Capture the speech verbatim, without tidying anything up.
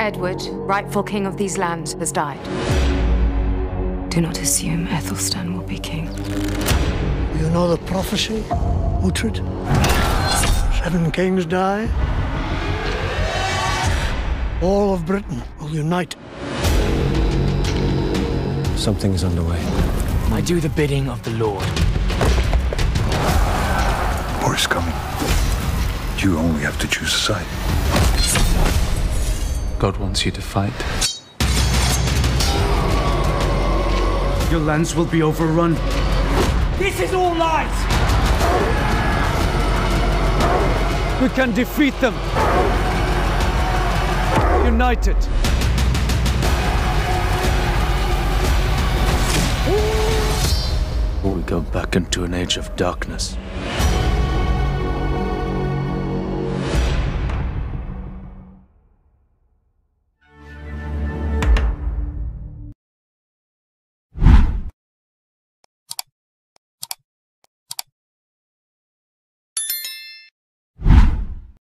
Edward, rightful king of these lands, has died. Do not assume Ethelstan will be king. You know the prophecy, Uhtred? Seven kings die. All of Britain will unite. Something is underway. I do the bidding of the Lord. War is coming. You only have to choose a side. God wants you to fight. Your lands will be overrun. This is all lies! We can defeat them. United. Or we go back into an age of darkness.